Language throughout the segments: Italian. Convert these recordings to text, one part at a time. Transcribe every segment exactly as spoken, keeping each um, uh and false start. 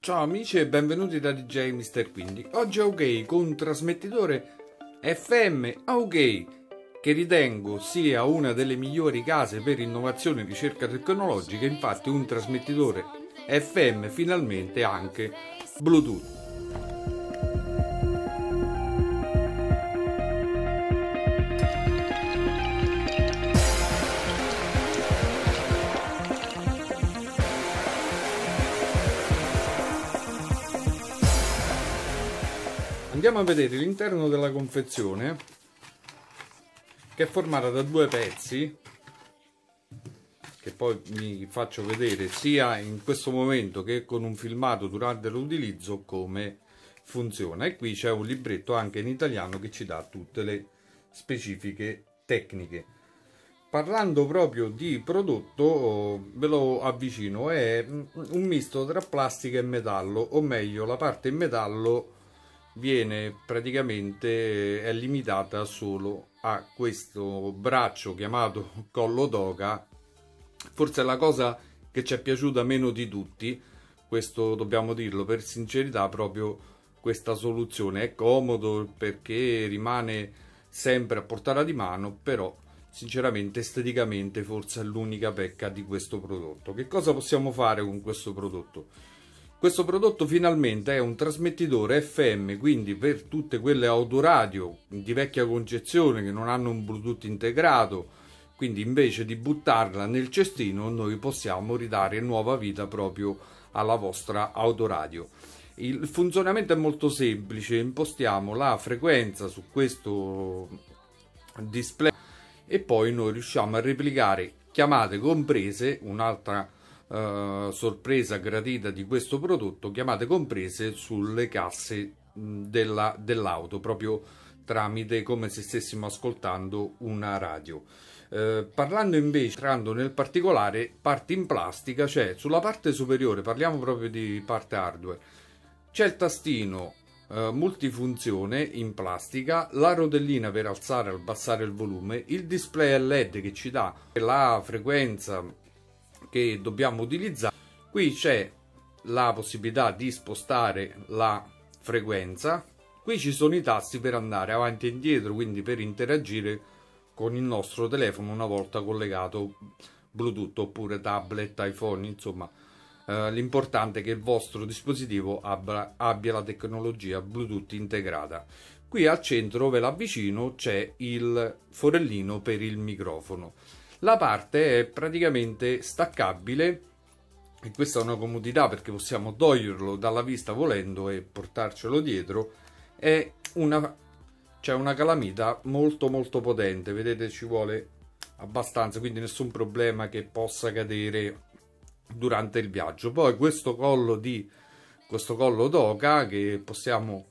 Ciao amici e benvenuti da D J mister Quindi. Oggi OK con un trasmettitore F M OK che ritengo sia una delle migliori case per innovazione e ricerca tecnologica, infatti un trasmettitore F M finalmente anche Bluetooth. Andiamo a vedere l'interno della confezione, che è formata da due pezzi che poi vi faccio vedere sia in questo momento che con un filmato durante l'utilizzo come funziona. E qui c'è un libretto anche in italiano che ci dà tutte le specifiche tecniche. Parlando proprio di prodotto, ve lo avvicino, è un misto tra plastica e metallo, o meglio la parte in metallo viene praticamente è limitata solo a questo braccio chiamato collo d'oca. Forse è la cosa che ci è piaciuta meno di tutti, questo dobbiamo dirlo per sincerità, proprio questa soluzione. È comodo perché rimane sempre a portata di mano, però sinceramente esteticamente forse è l'unica pecca di questo prodotto. Che cosa possiamo fare con questo prodotto? Questo prodotto finalmente è un trasmettitore F M, quindi per tutte quelle autoradio di vecchia concezione che non hanno un Bluetooth integrato, quindi invece di buttarla nel cestino noi possiamo ridare nuova vita proprio alla vostra autoradio. Il funzionamento è molto semplice, impostiamo la frequenza su questo display e poi noi riusciamo a replicare chiamate comprese, un'altra Uh, sorpresa gradita di questo prodotto, chiamate comprese sulle casse della, dell'auto, proprio tramite come se stessimo ascoltando una radio. Uh, parlando invece, entrando nel particolare, parti in plastica, c'è sulla parte superiore, parliamo proprio di parte hardware, c'è il tastino uh, multifunzione in plastica, la rotellina per alzare e abbassare il volume, il display L E D che ci dà la frequenza che dobbiamo utilizzare. Qui c'è la possibilità di spostare la frequenza, qui ci sono i tasti per andare avanti e indietro, quindi per interagire con il nostro telefono una volta collegato Bluetooth, oppure tablet, iPhone, insomma eh, l'importante è che il vostro dispositivo abbia, abbia la tecnologia Bluetooth integrata. Qui al centro, ve l'avvicino, c'è il forellino per il microfono. La parte è praticamente staccabile e questa è una comodità perché possiamo toglierlo dalla vista volendo e portarcelo dietro. È una, c'è una calamita molto molto potente, vedete, ci vuole abbastanza, quindi nessun problema che possa cadere durante il viaggio. Poi questo collo di questo collo d'oca che possiamo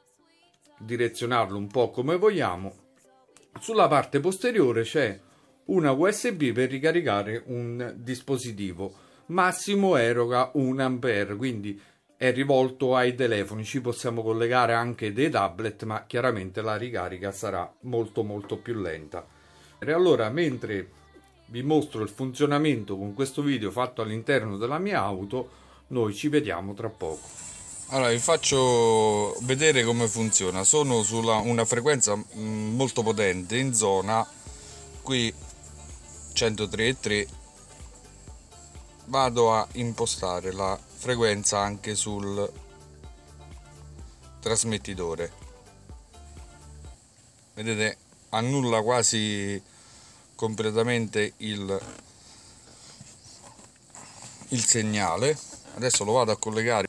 direzionarlo un po' come vogliamo. Sulla parte posteriore c'è una U S B per ricaricare un dispositivo, massimo eroga un ampere, quindi è rivolto ai telefoni. Ci possiamo collegare anche dei tablet, ma chiaramente la ricarica sarà molto molto più lenta. E allora, mentre vi mostro il funzionamento con questo video fatto all'interno della mia auto, noi ci vediamo tra poco. Allora vi faccio vedere come funziona. Sono sulla una frequenza molto potente in zona qui centotre virgola tre. Vado a impostare la frequenza anche sul trasmettitore, vedete, annulla quasi completamente il, il segnale. Adesso lo vado a collegare.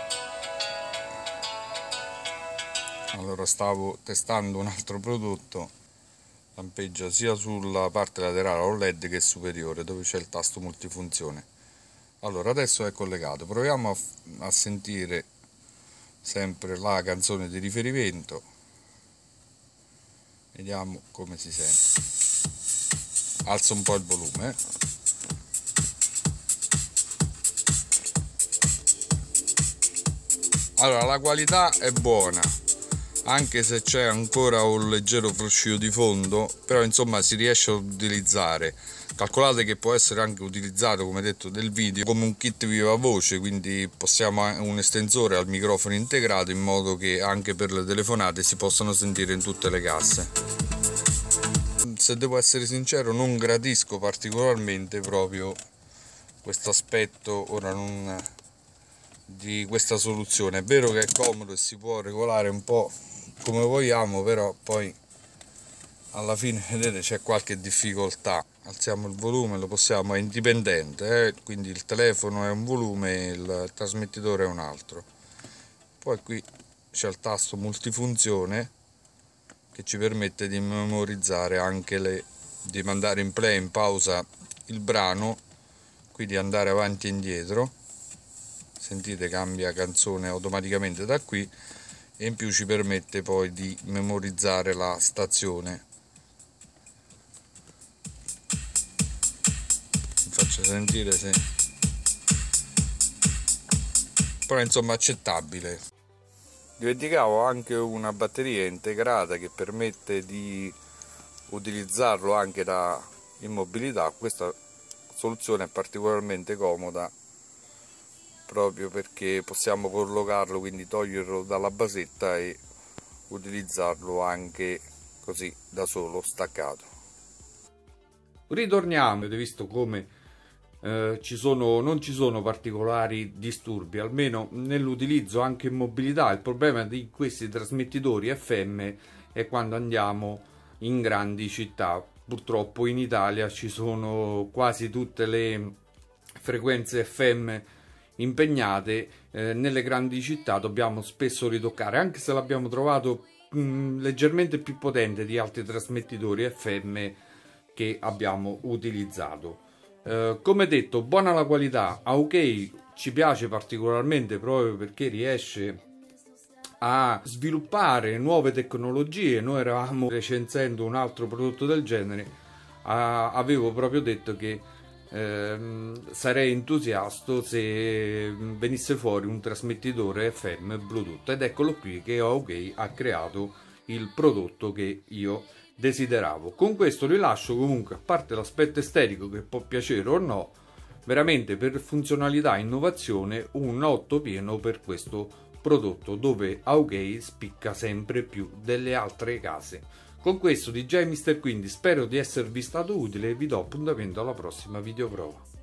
Allora, stavo testando un altro prodotto, lampeggia sia sulla parte laterale O L E D che superiore, dove c'è il tasto multifunzione. Allora, adesso è collegato, proviamo a, a sentire sempre la canzone di riferimento, vediamo come si sente. Alzo un po' il volume. Allora, la qualità è buona, anche se c'è ancora un leggero fruscio di fondo, però insomma si riesce a utilizzare. Calcolate che può essere anche utilizzato, come detto del video, come un kit viva voce, quindi possiamo un estensore al microfono integrato in modo che anche per le telefonate si possano sentire in tutte le casse. Se devo essere sincero, non gradisco particolarmente proprio questo aspetto ora non di questa soluzione. È vero che è comodo e si può regolare un po' come vogliamo, però poi alla fine vedete c'è qualche difficoltà. Alziamo il volume, lo possiamo, è indipendente, eh? Quindi il telefono è un volume e il trasmettitore è un altro. Poi qui c'è il tasto multifunzione che ci permette di memorizzare anche le, di mandare in play, in pausa il brano, quindi andare avanti e indietro. Sentite, cambia canzone automaticamente da qui, e in più ci permette poi di memorizzare la stazione. Vi faccio sentire se... però insomma accettabile. Dimenticavo anche una batteria integrata che permette di utilizzarlo anche da immobilità. Questa soluzione è particolarmente comoda proprio perché possiamo collocarlo, quindi toglierlo dalla basetta e utilizzarlo anche così da solo, staccato. Ritorniamo, avete visto come eh, ci sono, non ci sono particolari disturbi, almeno nell'utilizzo anche in mobilità. Il problema di questi trasmettitori F M è quando andiamo in grandi città. Purtroppo in Italia ci sono quasi tutte le frequenze F M impegnate, eh, nelle grandi città dobbiamo spesso ritoccare, anche se l'abbiamo trovato mh, leggermente più potente di altri trasmettitori F M che abbiamo utilizzato. Eh, come detto, buona la qualità. A OK ci piace particolarmente proprio perché riesce a sviluppare nuove tecnologie. Noi eravamo recensendo un altro prodotto del genere, a, avevo proprio detto che ehm, sarei entusiasta se venisse fuori un trasmettitore F M Bluetooth, ed eccolo qui che OK ha creato il prodotto che io desideravo. Con questo vi lascio comunque, a parte l'aspetto estetico che può piacere o no, veramente per funzionalità e innovazione un otto pieno per questo prodotto, dove OK spicca sempre più delle altre case. Con questo D J mister Quindi spero di esservi stato utile e vi do appuntamento alla prossima videoprova.